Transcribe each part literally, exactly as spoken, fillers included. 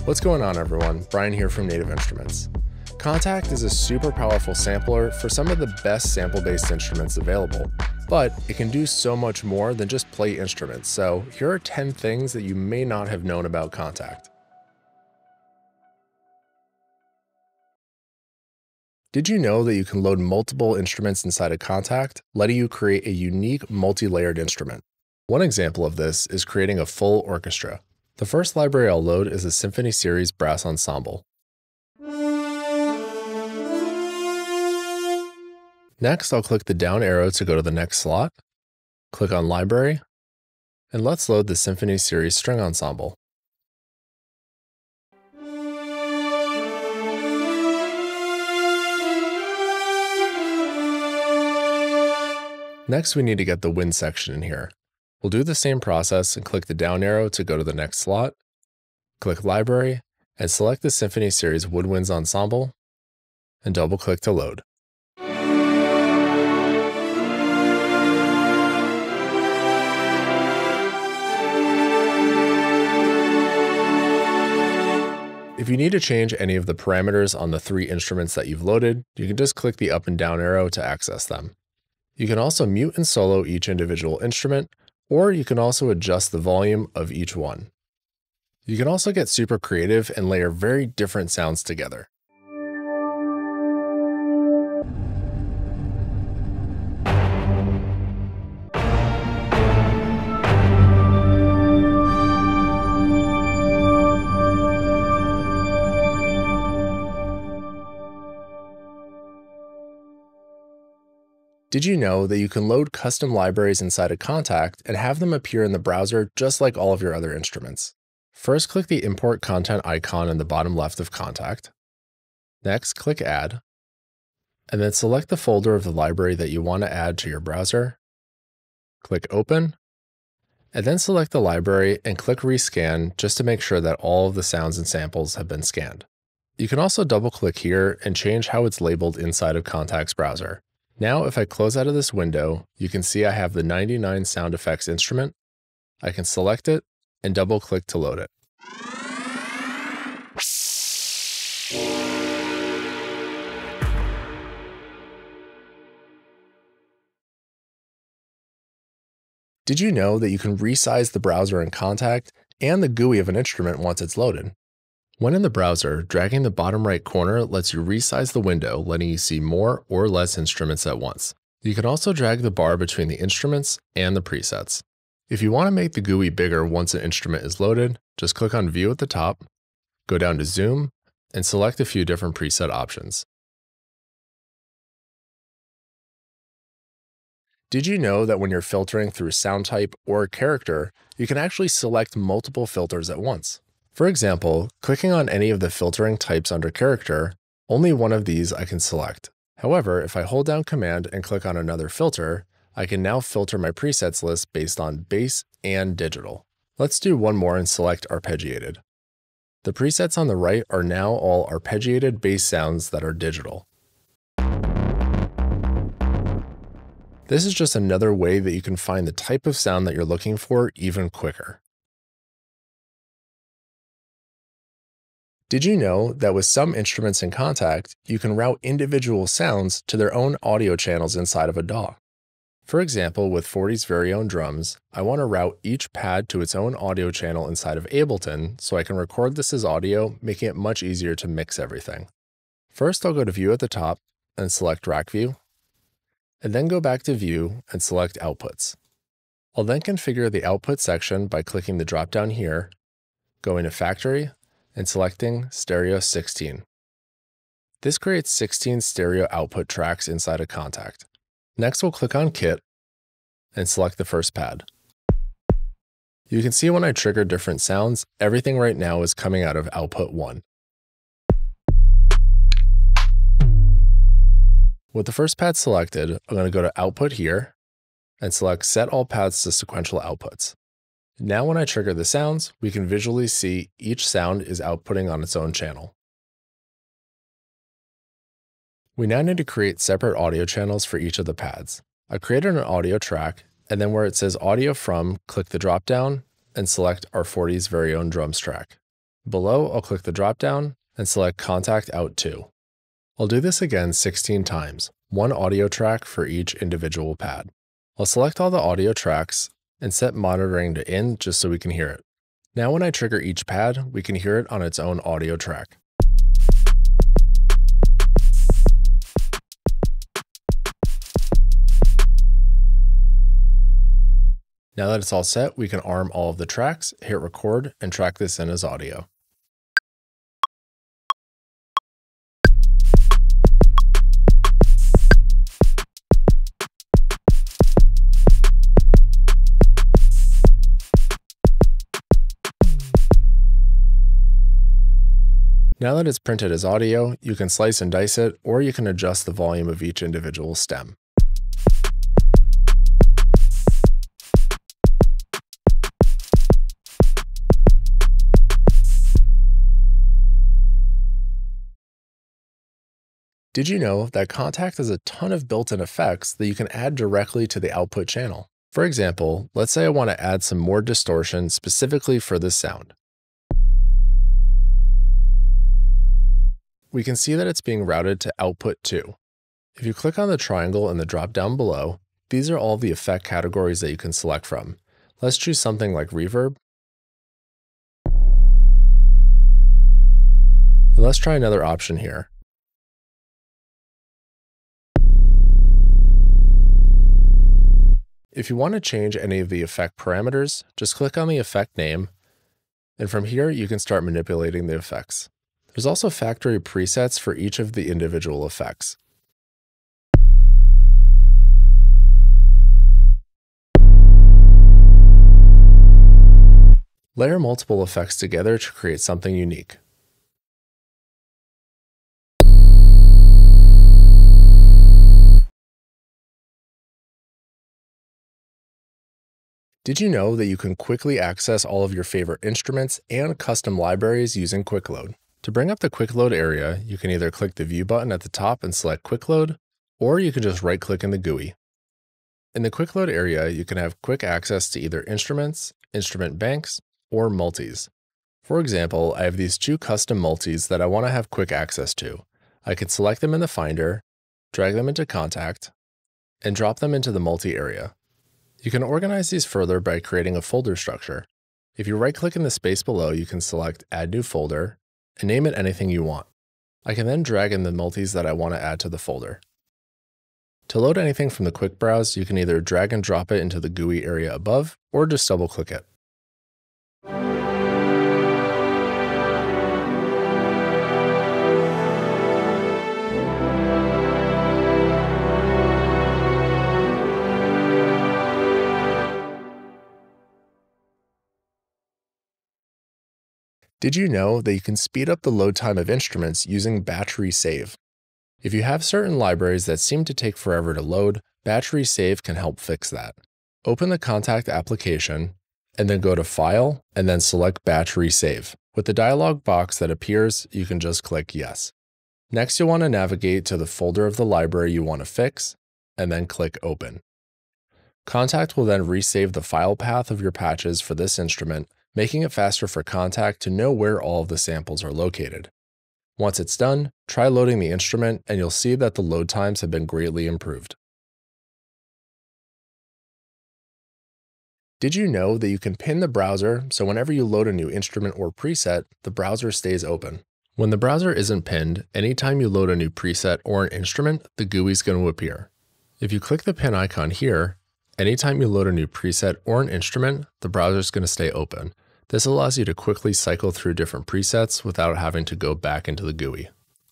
What's going on, everyone? Brian here from Native Instruments. Kontakt is a super powerful sampler for some of the best sample-based instruments available, but it can do so much more than just play instruments. So here are ten things that you may not have known about Kontakt. Did you know that you can load multiple instruments inside a Kontakt, letting you create a unique multi-layered instrument? One example of this is creating a full orchestra. The first library I'll load is a Symphony Series Brass Ensemble. Next, I'll click the down arrow to go to the next slot, click on Library, and let's load the Symphony Series String Ensemble. Next, we need to get the wind section in here. We'll do the same process and click the down arrow to go to the next slot, click Library, and select the Symphony Series Woodwinds Ensemble, and double-click to load. If you need to change any of the parameters on the three instruments that you've loaded, you can just click the up and down arrow to access them. You can also mute and solo each individual instrument, or you can also adjust the volume of each one. You can also get super creative and layer very different sounds together. Did you know that you can load custom libraries inside a Kontakt and have them appear in the browser just like all of your other instruments? First, click the Import Content icon in the bottom left of Kontakt. Next, click Add, and then select the folder of the library that you want to add to your browser. Click Open, and then select the library and click Rescan just to make sure that all of the sounds and samples have been scanned. You can also double-click here and change how it's labeled inside of Kontakt's browser. Now, if I close out of this window, you can see I have the ninety-nine sound effects instrument. I can select it and double click to load it. Did you know that you can resize the browser in Kontakt and the G U I of an instrument once it's loaded? When in the browser, dragging the bottom right corner lets you resize the window, letting you see more or less instruments at once. You can also drag the bar between the instruments and the presets. If you want to make the G U I bigger once an instrument is loaded, just click on View at the top, go down to Zoom, and select a few different preset options. Did you know that when you're filtering through sound type or character, you can actually select multiple filters at once? For example, clicking on any of the filtering types under character, only one of these I can select. However, if I hold down Command and click on another filter, I can now filter my presets list based on bass and digital. Let's do one more and select arpeggiated. The presets on the right are now all arpeggiated bass sounds that are digital. This is just another way that you can find the type of sound that you're looking for even quicker. Did you know that with some instruments in Kontakt, you can route individual sounds to their own audio channels inside of a D A W? For example, with forty's very own drums, I want to route each pad to its own audio channel inside of Ableton so I can record this as audio, making it much easier to mix everything. First, I'll go to View at the top and select Rack View, and then go back to View and select Outputs. I'll then configure the output section by clicking the drop-down here, going to Factory, and selecting Stereo sixteen. This creates sixteen stereo output tracks inside a Kontakt. Next, we'll click on Kit and select the first pad. You can see when I trigger different sounds, everything right now is coming out of output one. With the first pad selected, I'm going to go to Output here and select Set All Paths to Sequential Outputs. Now when I trigger the sounds, we can visually see each sound is outputting on its own channel. We now need to create separate audio channels for each of the pads. I created an audio track, and then where it says Audio From, click the drop-down and select our forty's very own drums track. Below, I'll click the drop-down and select Kontakt out to. I'll do this again sixteen times, one audio track for each individual pad. I'll select all the audio tracks and set monitoring to in just so we can hear it. Now when I trigger each pad, we can hear it on its own audio track. Now that it's all set, we can arm all of the tracks, hit record, and track this in as audio. Now that it's printed as audio, you can slice and dice it, or you can adjust the volume of each individual stem. Did you know that Kontakt has a ton of built-in effects that you can add directly to the output channel? For example, let's say I want to add some more distortion specifically for this sound. We can see that it's being routed to output to. If you click on the triangle in the drop-down below, these are all the effect categories that you can select from. Let's choose something like reverb. And let's try another option here. If you want to change any of the effect parameters, just click on the effect name, and from here you can start manipulating the effects. There's also factory presets for each of the individual effects. Layer multiple effects together to create something unique. Did you know that you can quickly access all of your favorite instruments and custom libraries using Quick Load? To bring up the Quick Load area, you can either click the View button at the top and select Quick Load, or you can just right-click in the G U I. In the Quick Load area, you can have quick access to either instruments, instrument banks, or multis. For example, I have these two custom multis that I want to have quick access to. I can select them in the Finder, drag them into Kontakt, and drop them into the multi area. You can organize these further by creating a folder structure. If you right-click in the space below, you can select Add New Folder and name it anything you want. I can then drag in the multis that I want to add to the folder. To load anything from the Quick Browse, you can either drag and drop it into the G U I area above, or just double-click it. Did you know that you can speed up the load time of instruments using batch resave? If you have certain libraries that seem to take forever to load, batch resave can help fix that. Open the Kontakt application, and then go to File, and then select Batch Resave. With the dialog box that appears, you can just click Yes. Next, you'll want to navigate to the folder of the library you want to fix, and then click Open. Kontakt will then resave the file path of your patches for this instrument, making it faster for Kontakt to know where all of the samples are located. Once it's done, try loading the instrument and you'll see that the load times have been greatly improved. Did you know that you can pin the browser so whenever you load a new instrument or preset, the browser stays open? When the browser isn't pinned, anytime you load a new preset or an instrument, the G U I is going to appear. If you click the pin icon here, anytime you load a new preset or an instrument, the browser is going to stay open. This allows you to quickly cycle through different presets without having to go back into the G U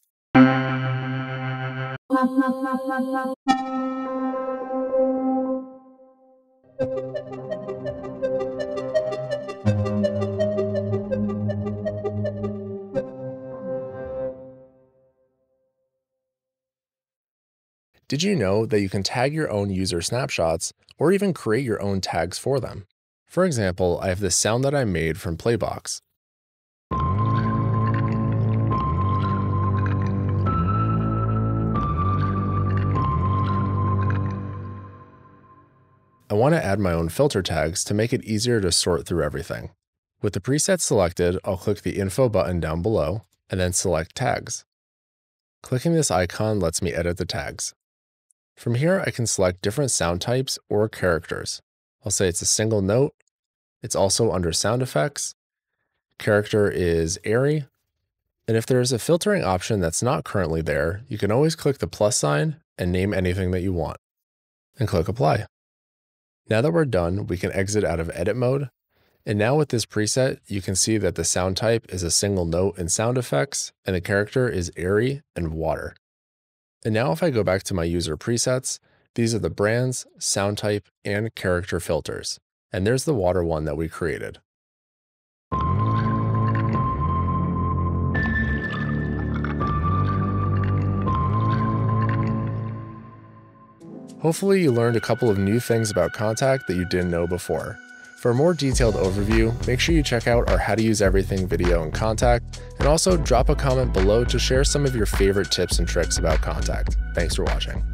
I. Did you know that you can tag your own user snapshots or even create your own tags for them? For example, I have this sound that I made from Playbox. I want to add my own filter tags to make it easier to sort through everything. With the preset selected, I'll click the Info button down below and then select Tags. Clicking this icon lets me edit the tags. From here, I can select different sound types or characters. I'll say it's a single note. It's also under sound effects. Character is airy. And if there is a filtering option that's not currently there, you can always click the plus sign and name anything that you want, and click Apply. Now that we're done, we can exit out of edit mode. And now with this preset, you can see that the sound type is a single note in sound effects, and the character is airy and water. And now if I go back to my user presets, these are the brands, sound type, and character filters. And there's the water one that we created. Hopefully you learned a couple of new things about Kontakt that you didn't know before. For a more detailed overview, make sure you check out our How to Use Everything video in Kontakt, and also drop a comment below to share some of your favorite tips and tricks about Kontakt. Thanks for watching.